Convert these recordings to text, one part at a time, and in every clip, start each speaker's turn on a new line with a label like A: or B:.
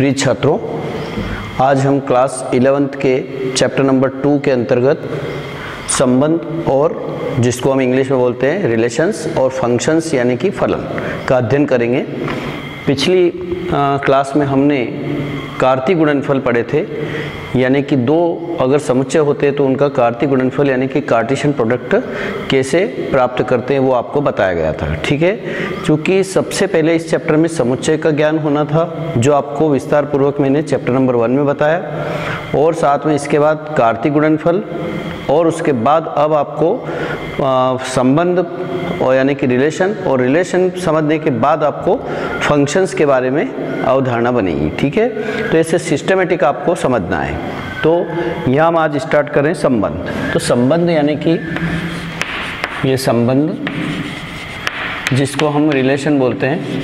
A: प्रिय छात्रों, आज हम क्लास 11th के चैप्टर नंबर 2 के अंतर्गत संबंध और जिसको हम इंग्लिश में बोलते हैं रिलेशंस और फंक्शंस यानी कि फलन का अध्ययन करेंगे। पिछली क्लास में हमने कार्तीय गुणनफल पढ़े थे, यानी कि दो अगर समुच्चय होते हैं तो उनका कार्तीय गुणनफल यानी कि कार्टेशियन प्रोडक्ट कैसे प्राप्त करते हैं वो आपको बताया गया था। ठीक है, क्योंकि सबसे पहले इस चैप्टर में समुच्चय का ज्ञान होना था जो आपको विस्तार पूर्वक मैंने चैप्टर नंबर 1 में बताया, और साथ में इसके बाद कार्तीय गुणनफल, और उसके बाद अब आपको संबंध और यानी कि रिलेशन, और रिलेशन समझने के बाद आपको फंक्शंस के बारे में अवधारणा बनेगी। ठीक है, तो ऐसे सिस्टमेटिक आपको समझना है। तो यहाँ हम आज स्टार्ट करें संबंध। तो संबंध यानी कि ये संबंध जिसको हम रिलेशन बोलते हैं,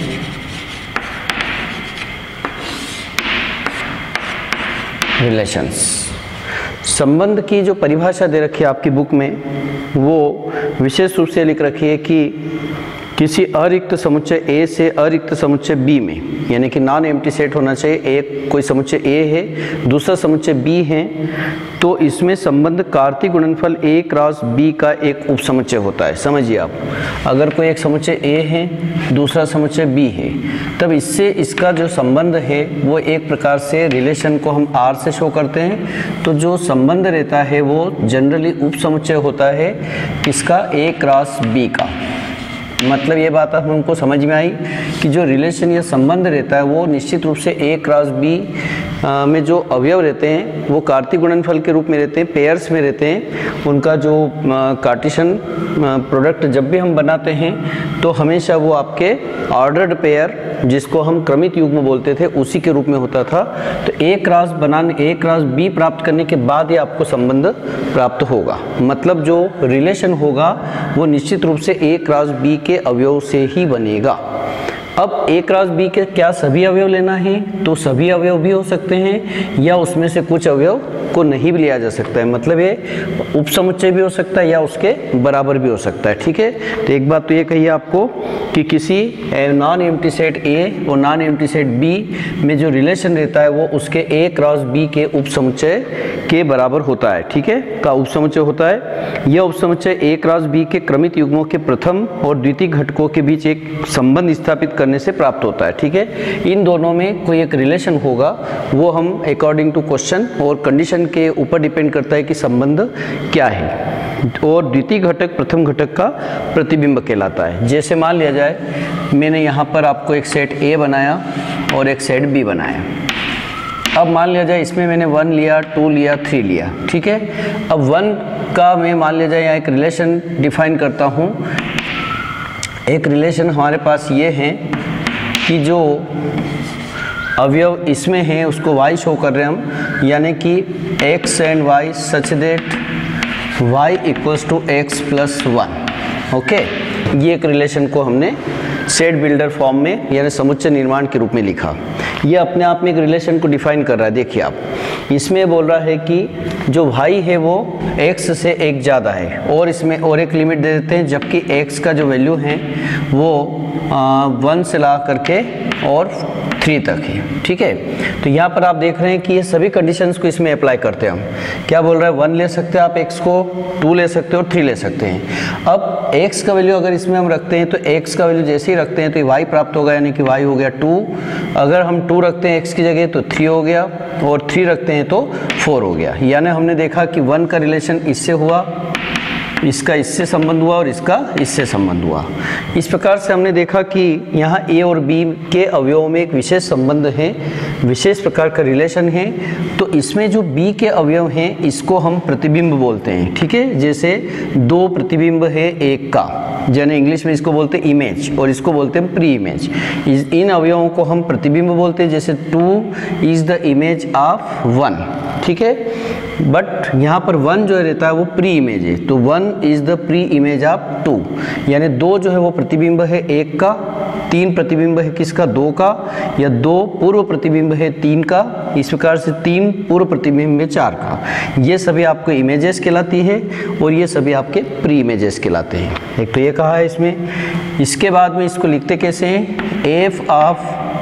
A: रिलेशंस। संबंध की जो परिभाषा दे रखी है आपकी बुक में, वो विशेष रूप से लिख रखी है कि किसी अरिक्त समुच्चय A से अरिक्त समुच्चय B में, यानी कि नॉन एम्प्टी सेट होना चाहिए। एक कोई समुच्चय A है, दूसरा समुच्चय B है, तो इसमें संबंध कार्तीय गुणनफल A क्रॉस B का एक उपसमुच्चय होता है। समझिए आप, अगर कोई एक समुच्चय A है, दूसरा समुच्चय B है, तब इससे इसका जो संबंध है वो एक प्रकार से रिलेशन को हम R से शो करते हैं। तो जो संबंध रहता है वो जनरली उपसमुच्चय होता है किसका, A क्रॉस B का। मतलब ये बात हमको समझ में आई कि जो रिलेशन या संबंध रहता है वो निश्चित रूप से A क्रॉस B में जो अवयव रहते हैं वो कार्तीय गुणनफल के रूप में रहते हैं, पेयर्स में रहते हैं। उनका जो कार्टेशियन प्रोडक्ट जब भी हम बनाते हैं तो हमेशा वो आपके ऑर्डर्ड पेयर, जिसको हम क्रमित युग्म बोलते थे, उसी के रूप में होता था। तो A क्रॉस B प्राप्त करने के बाद ही आपको संबंध प्राप्त होगा। मतलब जो रिलेशन होगा वो निश्चित रूप से A क्रॉस B के अवयव से ही बनेगा। अब A क्रॉस B के क्या सभी अवयव लेना है, तो सभी अवयव भी हो सकते हैं या उसमें से कुछ अवयव को नहीं भी लिया जा सकता है। मतलब ये उपसमुच्चय भी हो सकता है या उसके बराबर भी हो सकता है। ठीक है, तो एक बात तो ये कहिए आपको कि किसी नॉन एम्प्टी सेट A और नॉन एम्प्टी सेट B में जो रिलेशन रहता है वो उसके A क्रॉस B के उपसमुच्चय के बराबर होता है। ठीक है, का उपसमुच्चय होता है। यह उपसमुच्चय A क्रॉस B के क्रमित युग्मों के प्रथम और द्वितीय घटकों के बीच एक संबंध स्थापित करने से प्राप्त होता है। ठीक है, इन दोनों में कोई एक रिलेशन होगा, वो हम अकॉर्डिंग टू क्वेश्चन और कंडीशन के ऊपर डिपेंड करता है कि संबंध क्या है। और द्वितीय घटक प्रथम घटक का प्रतिबिंब कहलाता है। जैसे मान लिया जाए मैंने यहाँ पर आपको एक सेट A बनाया और एक सेट B बनाया। अब मान लिया जाए इसमें मैंने 1 लिया, 2 लिया, 3 लिया। ठीक है, अब 1 का मैं मान लिया जाए यहाँ एक रिलेशन डिफाइन करता हूँ। एक रिलेशन हमारे पास ये है कि जो अवयव इसमें हैं उसको y शो कर रहे हैं हम, यानी कि x and y such that y equals to x plus 1। Okay, ये एक रिलेशन को हमने सेट बिल्डर फॉर्म में यानी समुच्चय निर्माण के रूप में लिखा। ये अपने आप में एक रिलेशन को डिफाइन कर रहा है। देखिए आप, इसमें बोल रहा है कि जो y है वो x से एक ज़्यादा है, और इसमें और एक लिमिट दे देते हैं, जबकि x का जो वैल्यू है वो 1 से ला करके और 3 तक है। ठीक है, तो यहाँ पर आप देख रहे हैं कि ये सभी कंडीशंस को इसमें अप्लाई करते हैं हम। क्या बोल रहा है, 1 ले सकते हैं आप x को, 2 ले सकते हो और 3 ले सकते हैं। अब x का वैल्यू अगर इसमें हम रखते हैं तो x का वैल्यू जैसे ही रखते हैं तो y प्राप्त होगा, यानी कि y हो गया 2। अगर हम 2 रखते हैं x की जगह तो 3 हो गया, और 3 रखते हैं तो 4 हो गया। यानी हमने देखा कि 1 का रिलेशन इससे हुआ, इसका इससे संबंध हुआ और इसका इससे संबंध हुआ। इस प्रकार से हमने देखा कि यहाँ A और B के अवयवों में एक विशेष संबंध है, विशेष प्रकार का रिलेशन है। तो इसमें जो B के अवयव हैं इसको हम प्रतिबिंब बोलते हैं। ठीक है, जैसे 2 प्रतिबिंब है एक का, यानी इंग्लिश में इसको बोलते हैं इमेज और इसको बोलते हैं प्री इमेज। इन अवयवों को हम प्रतिबिंब बोलते हैं। जैसे 2 इज द इमेज ऑफ 1। ठीक है, बट यहाँ पर 1 जो रहता है वो प्री इमेज है, तो 1 is the pre image of 2, यानी 2 जो है वो प्रतिबिंब है 1 का, 3 प्रतिबिंब है किसका, 2 का, या 2 पूर्व प्रतिबिंब है 3 का। इस प्रकार से 3 पूर्व प्रतिबिंब है 4 का। ये सभी आपको इमेजेस कहलाती है और ये सभी आपके प्री इमेजेस कहलाते हैं। एक तो ये कहा है इसमें। इसके बाद में इसको लिखते कैसे हैं, एफ ऑफ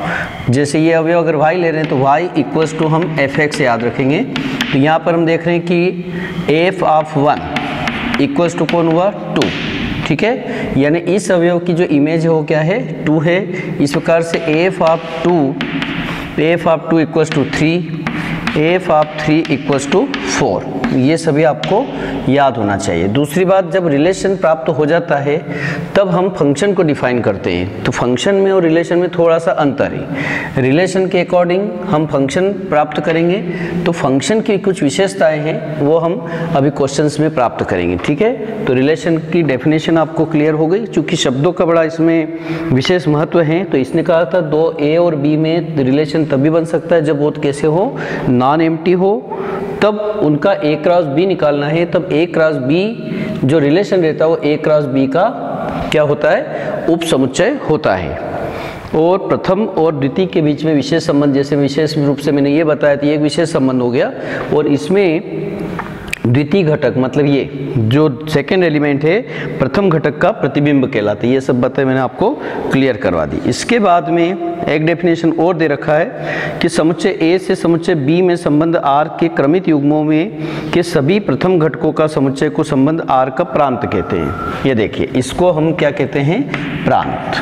A: जैसे ये अवयव अगर y ले रहे हैं तो y इक्वल्स टू हम fx याद रखेंगे। तो यहाँ पर हम देख रहे हैं कि f ऑफ 1 इक्वल्स टू कौन हुआ 2, ठीक है, यानी इस अवयव की जो इमेज है वो क्या है 2 है। इस प्रकार से f of 2 equals to 3, f of 3 equals to 4, ये सभी आपको याद होना चाहिए। दूसरी बात, जब रिलेशन प्राप्त हो जाता है तब हम फंक्शन को डिफाइन करते हैं। तो फंक्शन में और रिलेशन में थोड़ा सा अंतर है। रिलेशन के अकॉर्डिंग हम फंक्शन प्राप्त करेंगे, तो फंक्शन की कुछ विशेषताएं हैं वो हम अभी क्वेश्चंस में प्राप्त करेंगे, ठीक है। तो रिलेशन की डेफिनेशन आपको क्लियर हो गई। चूँकि शब्दों का बड़ा इसमें विशेष महत्व है, तो इसने कहा था दो ए और बी में रिलेशन तभी बन सकता है जब वो कैसे हो, नॉन एम्प्टी हो, तब उनका ए क्रॉस बी निकालना है। तब ए क्रॉस बी जो रिलेशन रहता है वो ए क्रॉस बी का क्या होता है, उप समुच्चय होता है। और प्रथम और द्वितीय के बीच में विशेष संबंध, जैसे विशेष रूप से मैंने ये बताया था, ये एक विशेष संबंध हो गया। और इसमें द्वितीय घटक मतलब ये जो सेकेंड एलिमेंट है प्रथम घटक का प्रतिबिंब कहलाता है। ये सब बातें मैंने आपको क्लियर करवा दी। इसके बाद में एक डेफिनेशन और दे रखा है कि समुच्चय ए से समुच्चय बी में संबंध आर के क्रमित युग्मों में के सभी प्रथम घटकों का समुच्चय को संबंध आर का प्रांत कहते हैं। ये देखिए, इसको हम क्या कहते हैं, प्रांत।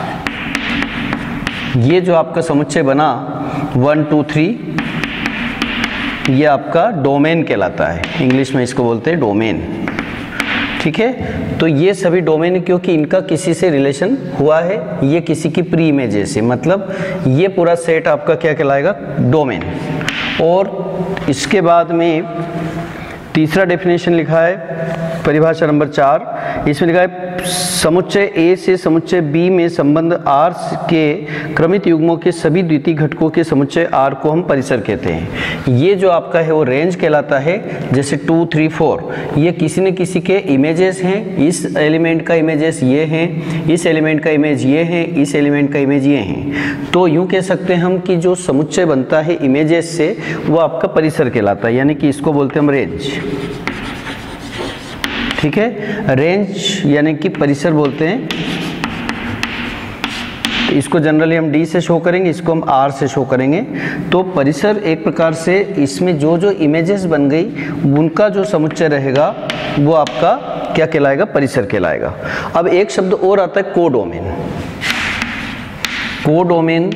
A: ये जो आपका समुच्चय बना 1 2 3, ये आपका डोमेन कहलाता है। इंग्लिश में इसको बोलते हैं डोमेन, ठीक है। तो ये सभी डोमेन, क्योंकि इनका किसी से रिलेशन हुआ है, ये किसी की प्री इमेज से, मतलब ये पूरा सेट आपका क्या कहलाएगा, डोमेन। और इसके बाद में तीसरा डेफिनेशन लिखा है, परिभाषा नंबर 4, इसमें लिखा है समुच्चय ए से समुच्चय बी में संबंध आर के क्रमित युग्मों के सभी द्वितीय घटकों के समुच्चय आर को हम परिसर कहते हैं। ये जो आपका है वो रेंज कहलाता है। जैसे 2 3 4 ये किसी न किसी के इमेजेस हैं। इस एलिमेंट का इमेजेस ये हैं, इस एलिमेंट का इमेज ये है, इस एलिमेंट का इमेज ये हैं। तो यूँ कह सकते हैं हम कि जो समुच्चय बनता है इमेजेस से वो आपका परिसर कहलाता है, यानी कि इसको बोलते हैं हम रेंज, ठीक है। रेंज यानी कि परिसर बोलते हैं। तो इसको जनरली हम डी से शो करेंगे, इसको हम आर से शो करेंगे। तो परिसर एक प्रकार से इसमें जो जो इमेजेस बन गई उनका जो समुच्चय रहेगा वो आपका क्या कहलाएगा, परिसर कहलाएगा। अब एक शब्द और आता है कोडोमेन। कोडोमेन,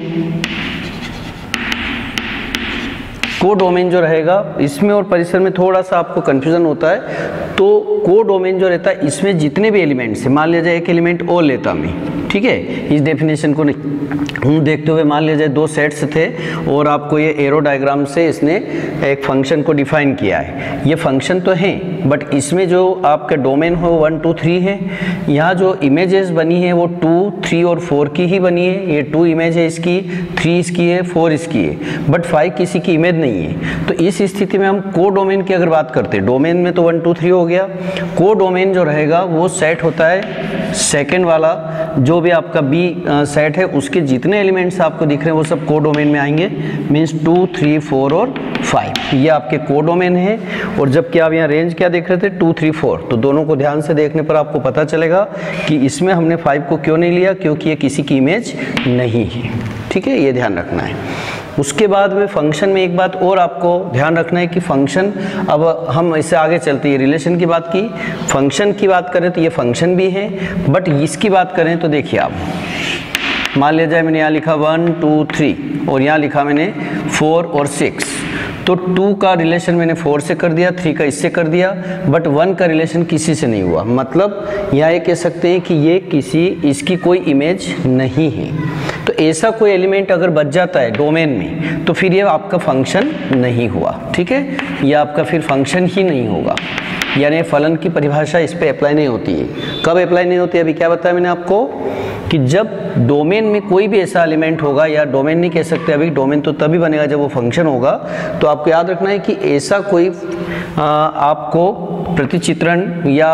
A: कोडोमेन जो रहेगा इसमें और परिसर में थोड़ा सा आपको कंफ्यूजन होता है। तो कोडोमेन जो रहता है इसमें जितने भी एलिमेंट्स हैं, मान लिया जाए एक एलिमेंट और लेता मैं, ठीक है, इस डेफिनेशन को हम देखते हुए मान लिया जाए 2 सेट्स थे और आपको ये एरो डायग्राम से इसने एक फंक्शन को डिफाइन किया है। ये फंक्शन तो है बट इसमें जो आपका डोमेन हो 1 2 3 है। यहाँ जो इमेजेस बनी है वो 2 3 और 4 की ही बनी है। ये 2 इमेज है इसकी, 3 इसकी है, 4 इसकी है, बट 5 किसी की इमेज नहीं है। तो इस स्थिति में हम कोडोमेन की अगर बात करते हैं, डोमेन में तो 1 2 3 हो गया। कोडोमेन जो रहेगा वो सेट होता है सेकेंड वाला, जो भी आपका बी सेट है उसके जितने एलिमेंट्स आपको दिख रहे हैं वो सब कोडोमेन में आएंगे। मीन्स 2 3 4 और 5 ये आपके कोडोमेन है। और जबकि आप यहाँ रेंज क्या देख रहे थे 2 3 4, तो दोनों को ध्यान से देखने पर आपको पता चलेगा कि इसमें हमने 5 को क्यों नहीं लिया, क्योंकि ये किसी की इमेज नहीं है, ठीक है, ये ध्यान रखना है। उसके बाद में फंक्शन में एक बात और आपको ध्यान रखना है कि फंक्शन, अब हम इससे आगे चलते हैं, रिलेशन की बात की, फंक्शन की बात करें तो ये फंक्शन भी है, बट इसकी बात करें तो देखिए आप मान लिया जाए मैंने यहाँ लिखा 1 2 3 और यहाँ लिखा मैंने 4 और 6, तो 2 का रिलेशन मैंने 4 से कर दिया, 3 का इससे कर दिया, बट 1 का रिलेशन किसी से नहीं हुआ। मतलब यहाँ ये कह सकते हैं कि ये इसकी कोई इमेज नहीं है। तो ऐसा कोई एलिमेंट अगर बच जाता है डोमेन में तो फिर ये आपका फंक्शन नहीं हुआ, ठीक है, ये आपका फिर फंक्शन ही नहीं होगा। यानी फलन की परिभाषा इस पे अप्लाई नहीं होती है। कब अप्लाई नहीं होती है, अभी क्या बताया मैंने आपको कि जब डोमेन में कोई भी ऐसा एलिमेंट होगा, या डोमेन नहीं कह सकते अभी, डोमेन तो तभी बनेगा जब वो फंक्शन होगा। तो आपको याद रखना है कि ऐसा कोई आपको प्रतिचित्रण या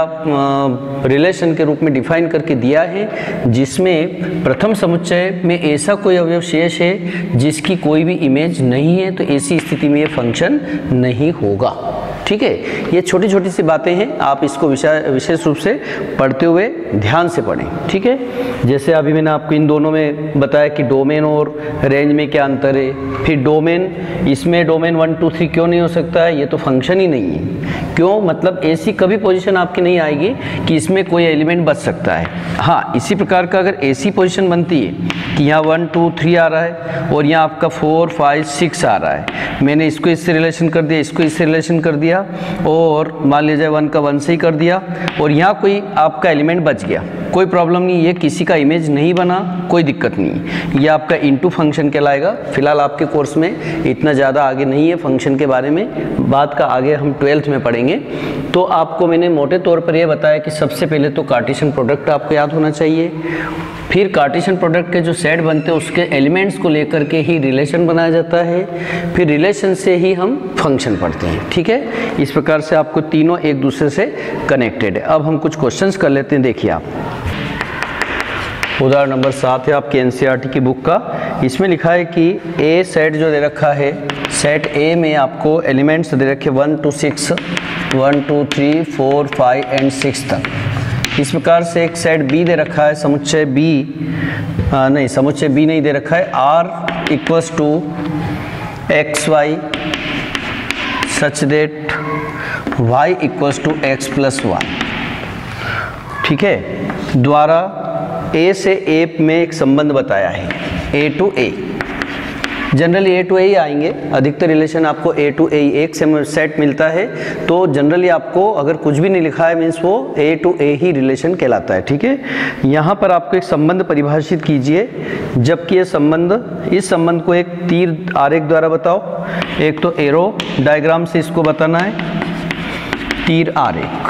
A: रिलेशन के रूप में डिफाइन करके दिया है जिसमें प्रथम समुच्चय में ऐसा कोई अवयव शेष है जिसकी कोई भी इमेज नहीं है, तो ऐसी स्थिति में ये फंक्शन नहीं होगा। ठीक है, ये छोटी छोटी सी बातें हैं, आप इसको विशेष रूप से पढ़ते हुए ध्यान से पढ़ें। ठीक है, जैसे अभी मैंने आपको इन दोनों में बताया कि डोमेन और रेंज में क्या अंतर है। फिर डोमेन, इसमें डोमेन 1 2 3 क्यों नहीं हो सकता है, ये तो फंक्शन ही नहीं है। क्यों, मतलब ऐसी कभी पोजीशन आपकी नहीं आएगी कि इसमें कोई एलिमेंट बच सकता है। हाँ, इसी प्रकार का अगर ऐसी पोजीशन बनती है कि यहाँ 1 2 3 आ रहा है और यहाँ आपका 4 5 6 आ रहा है, मैंने इसको इससे रिलेशन कर दिया, इसको इससे रिलेशन कर दिया, और मान लीजिए 1 का 1 से ही कर दिया, और यहाँ कोई आपका एलिमेंट बच गया, कोई प्रॉब्लम नहीं, ये किसी का इमेज नहीं बना, कोई दिक्कत नहीं, ये आपका इनटू फंक्शन कहलाएगा। फिलहाल आपके कोर्स में इतना ज़्यादा आगे नहीं है फंक्शन के बारे में, बात का आगे हम 12th में पढ़ेंगे। तो आपको मैंने मोटे तौर पर यह बताया कि सबसे पहले तो कार्टेशियन प्रोडक्ट आपको याद होना चाहिए, फिर कार्टेशियन प्रोडक्ट के जो सेट बनते हैं उसके एलिमेंट्स को लेकर के ही रिलेशन बनाया जाता है, फिर रिलेशन से ही हम फंक्शन पढ़ते हैं। ठीक है, इस प्रकार से आपको तीनों एक दूसरे से कनेक्टेड है। अब हम कुछ क्वेश्चंस कर लेते हैं। देखिए आप, उदाहरण नंबर 7 है आपके एनसीईआरटी की बुक का। इसमें लिखा है कि ए सेट जो दे रखा है, सेट ए में आपको एलिमेंट्स दे रखे 1 to 6, 1 2 3 4 5 एंड 6 तक। इस प्रकार से एक सेट बी दे रखा है, समुच्चय बी नहीं, समुच्चय बी नहीं दे रखा है, R equals to x y such that y equals to x plus 1। ठीक है, द्वारा ए से ए में एक संबंध बताया है, A to A. Generally A to A ही आएंगे, अधिकतर रिलेशन आपको ए टू ए एक से सेट मिलता है, तो जनरली आपको अगर कुछ भी नहीं लिखा है मीन्स वो ए टू ए ही रिलेशन कहलाता है। ठीक है, यहाँ पर आपको एक संबंध परिभाषित कीजिए, जबकि ये संबंध, इस संबंध को एक तीर आरेख द्वारा बताओ। एक तो एरो डायग्राम से इसको बताना है, तीर आरेख,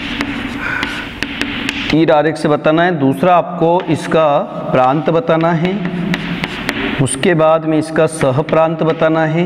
A: तीर आरेख से बताना है। दूसरा आपको इसका प्रांत बताना है, उसके बाद में इसका सह प्रांत बताना है,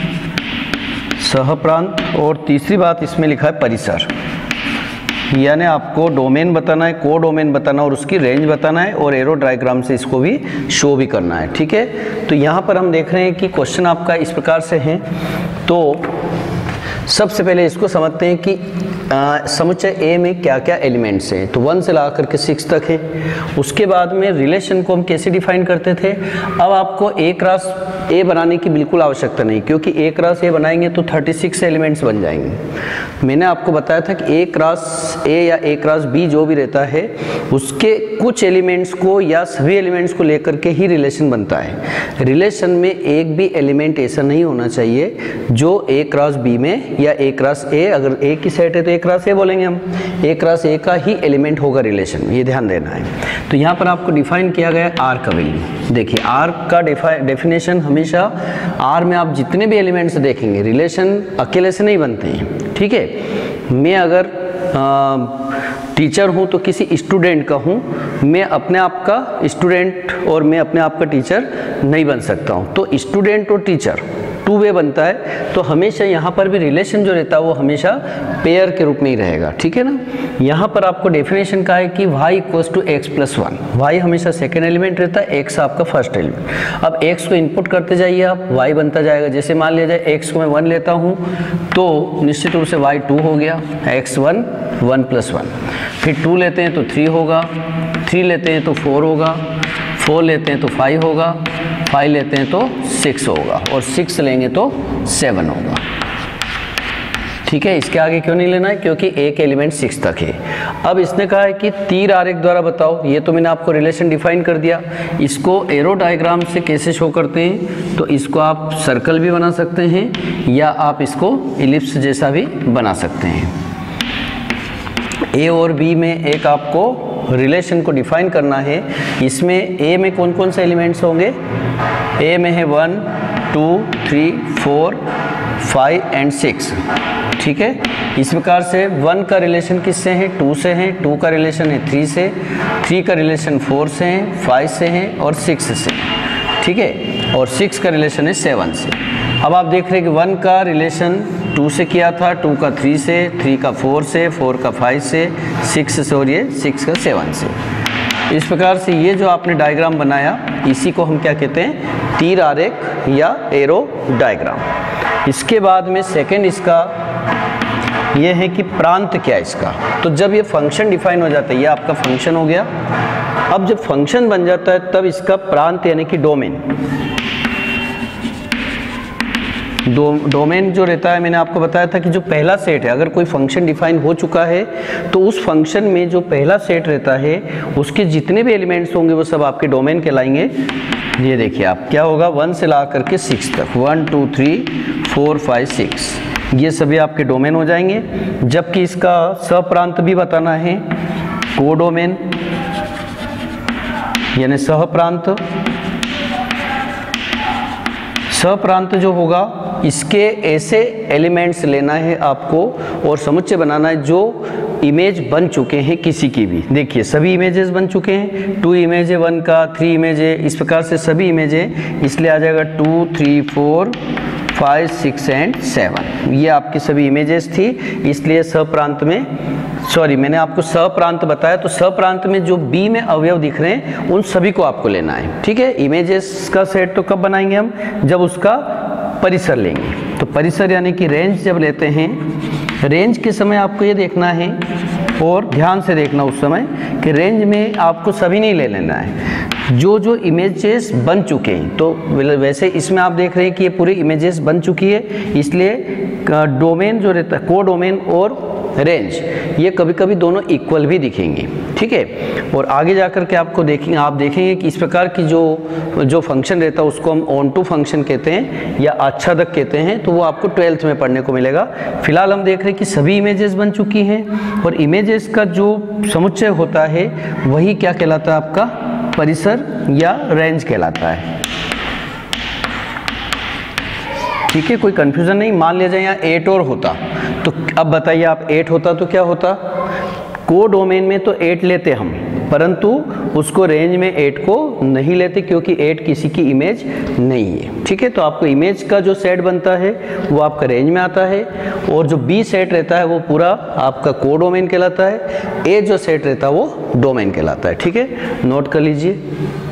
A: सह प्रांत, और तीसरी बात इसमें लिखा है परिसर, यानी आपको डोमेन बताना है, को डोमेन बताना और उसकी रेंज बताना है, और एरो डायग्राम से इसको भी शो भी करना है। ठीक है, तो यहाँ पर हम देख रहे हैं कि क्वेश्चन आपका इस प्रकार से है। तो सबसे पहले इसको समझते हैं कि समुच्चय ए में क्या क्या एलिमेंट्स हैं। तो 1 से ला करके 6 तक है। उसके बाद में रिलेशन को हम कैसे डिफाइन करते थे। अब आपको ए क्रॉस ए बनाने की बिल्कुल आवश्यकता नहीं, क्योंकि ए क्रॉस ए बनाएंगे तो 36 एलिमेंट्स बन जाएंगे। मैंने आपको बताया था कि ए क्रॉस ए या ए क्रॉस बी जो भी रहता है उसके कुछ एलिमेंट्स को या सभी एलिमेंट्स को लेकर के ही रिलेशन बनता है। रिलेशन में एक भी एलिमेंट ऐसा नहीं होना चाहिए जो ए क्रॉस बी में या ए क्रॉस ए, अगर ए की सेट है तो ए क्रॉस ए बोलेंगे हम, ए क्रॉस ए का ही एलिमेंट होगा रिलेशन में, ये ध्यान देना है। तो यहाँ पर आपको डिफाइन किया गया है आर का वैल्यू। देखिए आर का डेफिनेशन, हमेशा आर में आप जितने भी एलिमेंट्स देखेंगे रिलेशन अकेले से नहीं बनते हैं। ठीक है, मैं अगर टीचर हूँ तो किसी स्टूडेंट का हूँ, मैं अपने आप का स्टूडेंट और मैं अपने आप का टीचर नहीं बन सकता हूँ। तो स्टूडेंट और टीचर टू वे बनता है, तो हमेशा यहाँ पर भी रिलेशन जो रहता है वो हमेशा पेयर के रूप में ही रहेगा। ठीक है ना, यहाँ पर आपको डेफिनेशन का है कि y equals to x plus 1, y हमेशा सेकेंड एलिमेंट रहता है, x आपका फर्स्ट एलिमेंट। अब x को इनपुट करते जाइए आप, y बनता जाएगा। जैसे मान लिया जाए x को मैं 1 लेता हूँ तो निश्चित रूप से y 2 हो गया, x 1 1 प्लस 1, फिर 2 लेते हैं तो 3 होगा, 3 लेते हैं तो 4 होगा, 4 लेते हैं तो 5 होगा, 5 लेते हैं तो 6 होगा, और 6 लेंगे तो 7 होगा। ठीक है, इसके आगे क्यों नहीं लेना है, क्योंकि एक एलिमेंट 6 तक है। अब इसने कहा है कि तीर आरेख द्वारा बताओ। ये तो मैंने आपको रिलेशन डिफाइन कर दिया। इसको एरो डायग्राम से कैसे शो करते हैं, तो इसको आप सर्कल भी बना सकते हैं या आप इसको इलिप्स जैसा भी बना सकते हैं। ए और बी में एक आपको रिलेशन को डिफाइन करना है। इसमें ए में कौन कौन से एलिमेंट्स होंगे, ए में है 1 2 3 4 5 एंड 6। ठीक है, इस प्रकार से 1 का रिलेशन किससे है, 2 से है, 2 का रिलेशन है 3 से, 3 का रिलेशन 4 से है, 5 से है और 6 से। ठीक है, और 6 का रिलेशन है 7 से। अब आप देख रहे हैं कि 1 का रिलेशन 2 से किया था, 2 का 3 से, 3 का 4 से, 4 का 5 से, 6 से और ये 6 का 7 से। इस प्रकार से ये जो आपने डायग्राम बनाया इसी को हम क्या कहते हैं, तीर आरेख या एरो डायग्राम। इसके बाद में सेकंड इसका ये है कि प्रांत क्या है इसका। तो जब ये फंक्शन डिफाइन हो जाता है, ये आपका फंक्शन हो गया। अब जब फंक्शन बन जाता है तब इसका प्रांत यानी कि डोमेन, डोमेन जो रहता है, मैंने आपको बताया था कि जो पहला सेट है, अगर कोई फंक्शन डिफाइन हो चुका है तो उस फंक्शन में जो पहला सेट रहता है उसके जितने भी एलिमेंट्स होंगे वो सब आपके डोमेन कहलाएंगे। ये देखिए आप क्या होगा, 1 से ला करके 6 तक, 1 2 3 4 5 6, ये सभी आपके डोमेन हो जाएंगे। जबकि इसका सप्रांत भी बताना है, कोडोमेन यानी सहप्रांत। सहप्रांत जो होगा इसके ऐसे एलिमेंट्स लेना है आपको और समुच्चय बनाना है जो इमेज बन चुके हैं किसी की भी। देखिए सभी इमेजेस बन चुके हैं, 2 इमेज है 1 का, 3 इमेज है, इस प्रकार से सभी इमेज है, इसलिए आ जाएगा 2 3 4 5 6 एंड 7। ये आपकी सभी इमेजेस थी, इसलिए सप्रांत में, सॉरी मैंने आपको सप्रांत बताया, तो सप्रांत में जो बी में अवयव दिख रहे हैं उन सभी को आपको लेना है। ठीक है, इमेजेस का सेट तो कब बनाएंगे हम, जब उसका परिसर लेंगे। तो परिसर यानी कि रेंज जब लेते हैं, रेंज के समय आपको ये देखना है और ध्यान से देखना उस समय कि रेंज में आपको सभी नहीं ले लेना है, जो जो इमेजेस बन चुके हैं। तो वैसे इसमें आप देख रहे हैं कि ये पूरी इमेजेस बन चुकी है, इसलिए डोमेन जो रहता है, कोडोमेन और रेंज, ये कभी कभी दोनों इक्वल भी दिखेंगे। ठीक है, और आगे जाकर के आपको देखेंगे, आप देखेंगे कि इस प्रकार की जो फंक्शन रहता है उसको हम ऑन टू फंक्शन कहते हैं या आच्छादक कहते हैं, तो वो आपको 12th में पढ़ने को मिलेगा। फिलहाल हम देख रहे हैं कि सभी इमेजेस बन चुकी हैं और इमेजेस का जो समुच्चय होता है वही क्या कहलाता है, आपका परिसर या रेंज कहलाता है। ठीक है, कोई कंफ्यूजन नहीं। मान लिया जाए यहाँ 8 और होता, तो अब बताइए आप 8 होता तो क्या होता, कोडोमेन में तो 8 लेते हम, परंतु उसको रेंज में 8 को नहीं लेते क्योंकि 8 किसी की इमेज नहीं है। ठीक है, तो आपको इमेज का जो सेट बनता है वो आपका रेंज में आता है और जो बी सेट रहता है वो पूरा आपका कोडोमेन कहलाता है, ए जो सेट रहता है वो डोमेन कहलाता है। ठीक है, नोट कर लीजिए।